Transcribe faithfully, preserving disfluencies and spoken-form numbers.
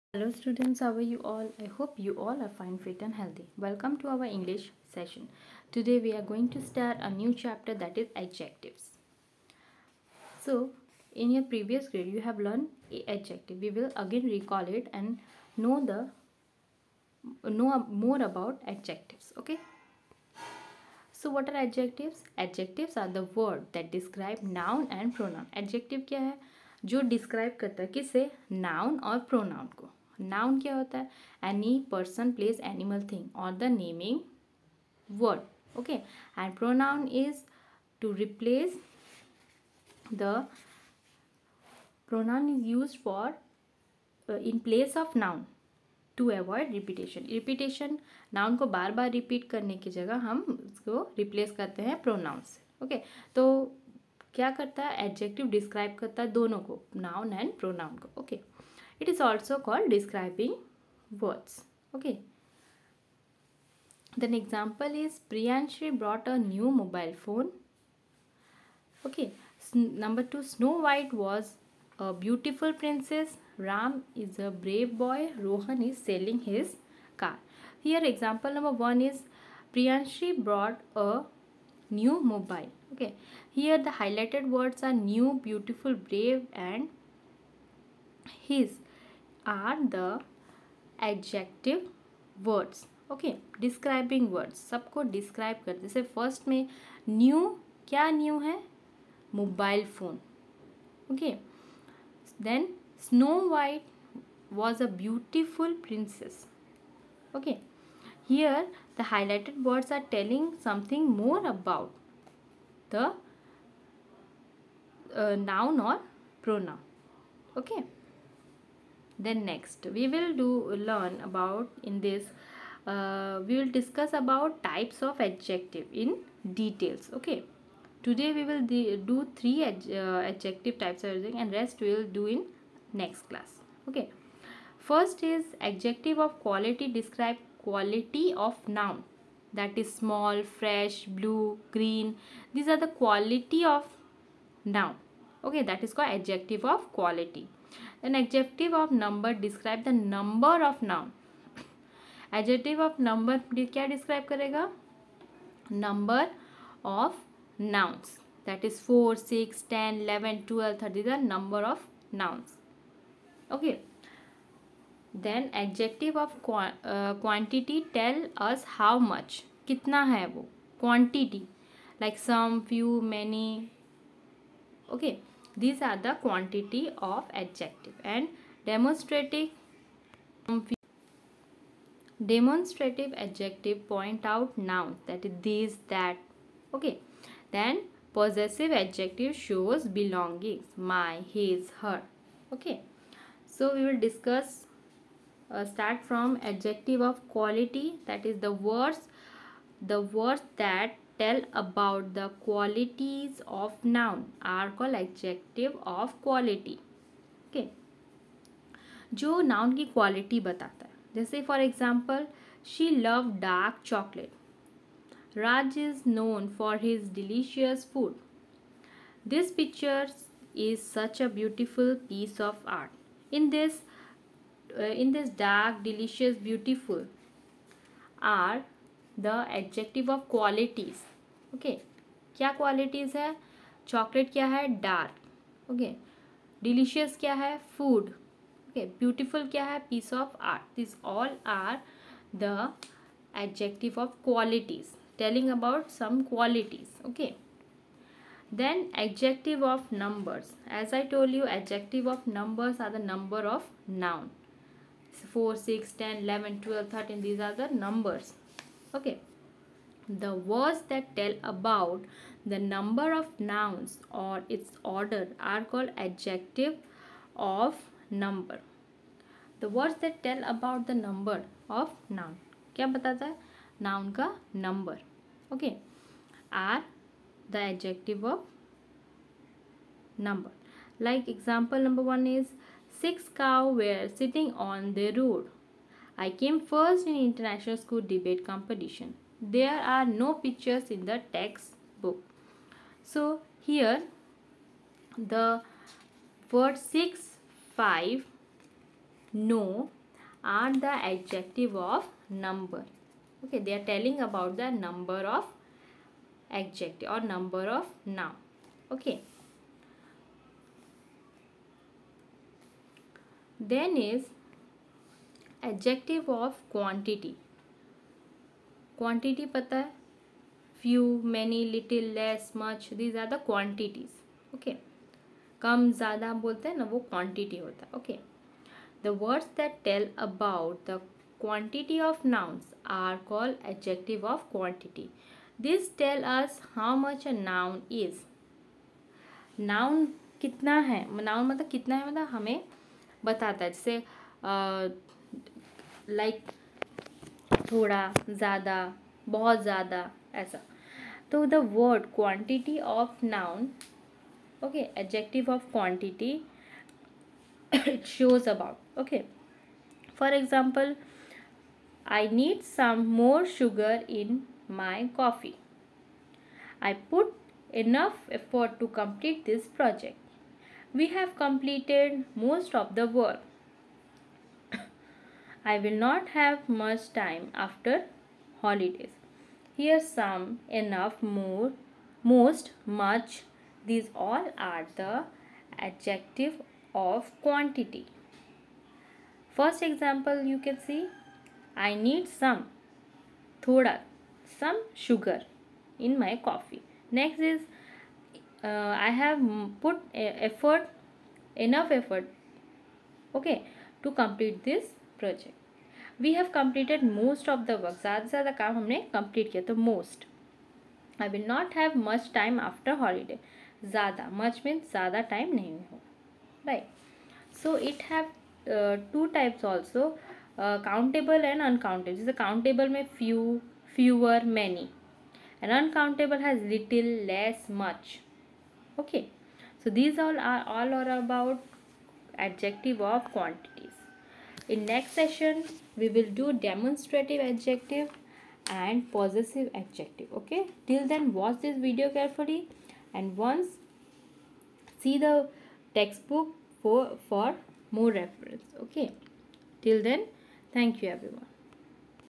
Hello students, how are you all? I hope you all are fine, fit and healthy. Welcome to our English session. Today we are going to start a new chapter, that is adjectives. So in your previous grade you have learned a adjective. We will again recall it and know the know more about adjectives. Okay. So what are adjectives? Adjectives are the word that describe noun and pronoun. Adjective क्या है? जो describe करता है किसे? Noun और pronoun को. Noun क्या होता है? Any person, place, animal, thing or the naming word. Okay. And pronoun is to replace the pronoun is used for uh, in place of noun to avoid repetition. Repetition noun को बार बार repeat करने की जगह हम उसको replace करते हैं pronoun से. Okay okay? तो क्या करता है? एडजेक्टिव डिस्क्राइब करता है दोनों को, नाउन एंड प्रोनाउन को. Okay, it is also called describing words. Okay, then example is Priyanshi brought a new mobile phone. Okay, number two, Snow White was a beautiful princess. Ram is a brave boy. Rohan is selling his car. Here example number one is Priyanshi brought a new mobile. Okay, here the highlighted words are new, beautiful, brave and his are the adjective words. Okay, describing words. सबको describe कर, जैसे first में new, क्या new है? Mobile phone. Okay, then Snow White was a beautiful princess. Okay, here the highlighted words are telling something more about the uh, noun or pronoun. Okay, then next we will do learn about in this uh, we will discuss about types of adjective in details. Okay, today we will do three ad uh, adjective types of adjective and rest we will do in next class. Okay, first is adjective of quality. Describe quality of noun, that is small, fresh, blue, green. These are the quality of noun. Okay, that is called adjective of quality. Then adjective of number. Describe the number of noun. adjective of number क्या describe करेगा? Number of nouns, that is four, six, ten, eleven, twelve, thirty, the number of nouns. Okay, then adjective of qua uh, quantity. Tell us how much, कितना है वो, quantity, like some, few, many. Okay, these are the quantity of adjective. And demonstrative demonstrative adjective point out nouns, that is this, that. Okay, then possessive adjective shows belongings, my, his, her. Okay, so we will discuss uh, start from adjective of quality, that is the words the words that tell about the qualities of noun are called adjective of quality. Okay, जो noun की quality बताता है, जैसे for example, she loved dark chocolate. Raj is known for his delicious food. This picture is such a beautiful piece of art. In this, uh, in this dark, delicious, beautiful are the adjective of qualities. Okay, क्या qualities है? Chocolate क्या है? Dark. Okay, delicious क्या है? Food. Okay, beautiful क्या है? Piece of art. These all are the adjective of qualities, telling about some qualities. Okay, then adjective of numbers. As I told you, adjective of numbers are the number of noun. four, six, ten, eleven, twelve, thirteen, these are the numbers. Okay, the words that tell about the number of nouns or its order are called adjective of number. The words that tell about the number of noun, क्या बताता है? Noun का number. Okay, are the adjective of number. Like example number one is six cows were sitting on the road. I came first in international school debate competition. There are no pictures in the textbook. So here the word six, five, no, are the adjective of number. Okay, they are telling about the number of adjective or number of noun. Okay, then is adjective of quantity. Quantity पता है, few, many, little, less, much, these are the quantities. Okay, कम ज़्यादा बोलते हैं ना, वो quantity होता है. Okay, the words that tell about the quantity of nouns are called adjective of quantity. These tell us how much a noun is. Noun कितना है, noun मतलब कितना है, मतलब हमें बताता है. जैसे लाइक uh, like, थोड़ा, ज़्यादा, बहुत ज़्यादा, ऐसा. तो the word quantity of noun, okay, adjective of quantity, it shows about. Okay, for example, I need some more sugar in my coffee. I put enough effort to complete this project. We have completed most of the work. I will not have much time after holidays. Here some, enough, more, most, much. These all are the adjective of quantity. First example you can see, I need some, thoda, some sugar in my coffee. Next is uh, I have put effort, enough effort, okay, to complete this project. We have completed most of the work. ज़्यादा से ज़्यादा काम हमने complete किया, तो most. I will not have much time after holiday. ज़्यादा, much means ज़्यादा time नहीं हो, right? So it have uh, two types also, uh, countable and uncountable. जैसे countable में few, fewer, many, and uncountable has little, less, much. Okay, so these all are all are about adjective of quantities. In next session we will do demonstrative adjective and possessive adjective. Okay, till then watch this video carefully and once see the textbook for for more reference. Okay, till then, thank you everyone.